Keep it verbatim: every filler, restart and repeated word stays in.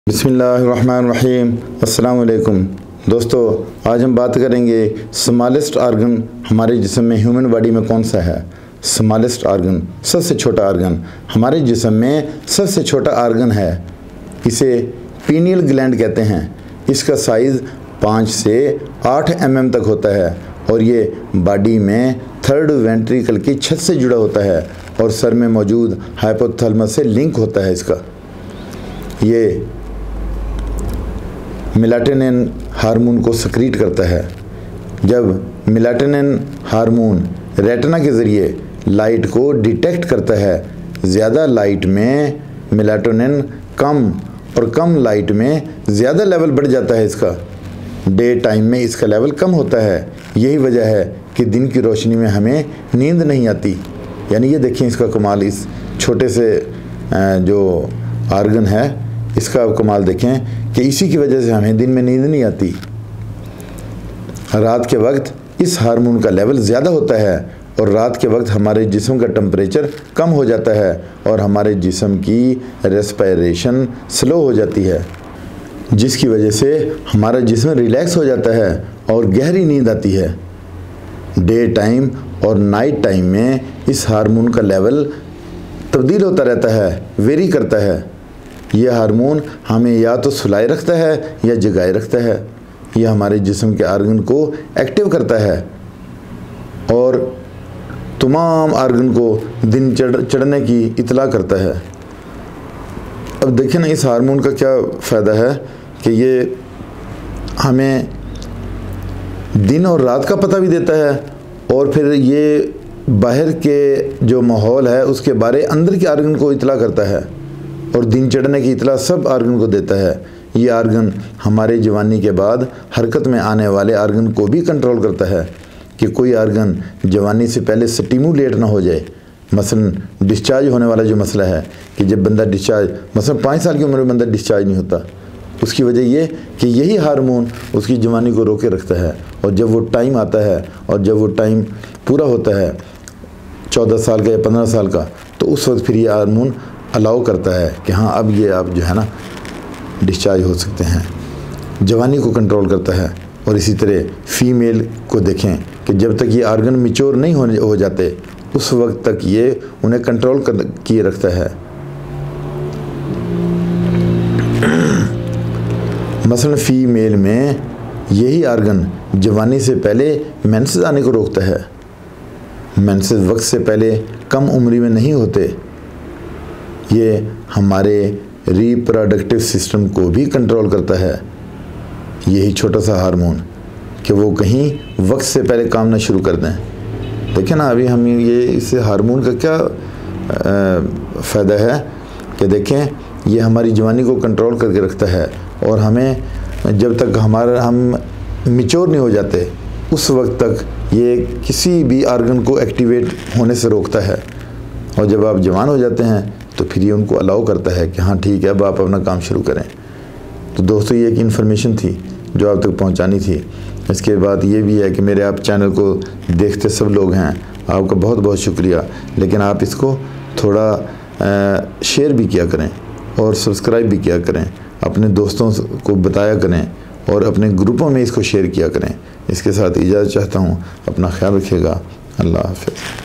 बिस्मिल्लाहिर्रहमानिर्रहीम। अस्सलाम वालेकुम दोस्तों, आज हम बात करेंगे स्मॉलेस्ट आर्गन हमारे जिस्म में ह्यूमन बॉडी में कौन सा है। स्मॉलेस्ट आर्गन, सबसे छोटा आर्गन हमारे जिस्म में सबसे छोटा आर्गन है। इसे पीनियल ग्लैंड कहते हैं। इसका साइज़ पाँच से आठ एम एम तक होता है और ये बॉडी में थर्ड वेंट्रिकल की छत से जुड़ा होता है और सर में मौजूद हाइपोथैलेमस से लिंक होता है इसका। ये मेलाटोनिन हार्मोन को सक्रीट करता है। जब मेलाटोनिन हार्मोन रेटिना के ज़रिए लाइट को डिटेक्ट करता है, ज़्यादा लाइट में मेलाटोनिन कम और कम लाइट में ज़्यादा लेवल बढ़ जाता है इसका। डे टाइम में इसका लेवल कम होता है। यही वजह है कि दिन की रोशनी में हमें नींद नहीं आती। यानी ये देखें इसका कमाल, इस छोटे से जो आर्गन है इसका कमाल देखें कि इसी की वजह से हमें दिन में नींद नहीं आती। रात के वक्त इस हार्मोन का लेवल ज़्यादा होता है और रात के वक्त हमारे जिस्म का टेम्परेचर कम हो जाता है और हमारे जिस्म की रेस्पिरेशन स्लो हो जाती है, जिसकी वजह से हमारा जिस्म रिलैक्स हो जाता है और गहरी नींद आती है। डे टाइम और नाइट टाइम में इस हार्मोन का लेवल तब्दील होता रहता है, वेरी करता है। यह हार्मोन हमें या तो सुलाए रखता है या जगाए रखता है। यह हमारे जिस्म के आर्गन को एक्टिव करता है और तमाम आर्गन को दिन चढ़ चढ़ने की इतला करता है। अब देखिए ना, इस हार्मोन का क्या फ़ायदा है कि ये हमें दिन और रात का पता भी देता है और फिर ये बाहर के जो माहौल है उसके बारे अंदर के आर्गन को इतला करता है और दिन चढ़ने की इतला सब आर्गन को देता है। ये आर्गन हमारे जवानी के बाद हरकत में आने वाले आर्गन को भी कंट्रोल करता है कि कोई आर्गन जवानी से पहले स्टिमुलेट ना हो जाए। मसलन डिस्चार्ज होने वाला जो मसला है कि जब बंदा डिस्चार्ज, मसलन पाँच साल की उम्र में बंदा डिस्चार्ज नहीं होता, उसकी वजह ये कि यही हार्मोन उसकी जवानी को रोके रखता है। और जब वो टाइम आता है और जब वो टाइम पूरा होता है चौदह साल का या पंद्रह साल का, तो उस वक्त फिर ये हार्मोन अलाउ करता है कि हाँ अब ये आप जो है ना डिस्चार्ज हो सकते हैं। जवानी को कंट्रोल करता है। और इसी तरह फीमेल को देखें कि जब तक ये आर्गन मैच्योर नहीं होने हो जाते उस वक्त तक ये उन्हें कंट्रोल कर किए रखता है। मसलन फीमेल में यही आर्गन जवानी से पहले मेंसेस आने को रोकता है। मेंसेस वक्त से पहले कम उम्री में नहीं होते। ये हमारे रिप्रोडक्टिव सिस्टम को भी कंट्रोल करता है, यही छोटा सा हार्मोन, कि वो कहीं वक्त से पहले काम ना शुरू कर दें। देखिए ना, अभी हम ये इस हार्मोन का क्या फ़ायदा है कि देखें ये हमारी जवानी को कंट्रोल करके रखता है और हमें जब तक हमारा हम मैच्योर नहीं हो जाते उस वक्त तक ये किसी भी आर्गन को एक्टिवेट होने से रोकता है। और जब आप जवान हो जाते हैं तो फिर ये उनको अलाउ करता है कि हाँ ठीक है अब आप अपना काम शुरू करें। तो दोस्तों, ये एक इन्फॉर्मेशन थी जो आप तक पहुंचानी थी। इसके बाद ये भी है कि मेरे आप चैनल को देखते सब लोग हैं, आपका बहुत बहुत शुक्रिया। लेकिन आप इसको थोड़ा शेयर भी किया करें और सब्सक्राइब भी किया करें, अपने दोस्तों को बताया करें और अपने ग्रुपों में इसको शेयर किया करें। इसके साथ इजाज़त चाहता हूँ। अपना ख्याल रखिएगा। अल्लाह हाफ़िज़।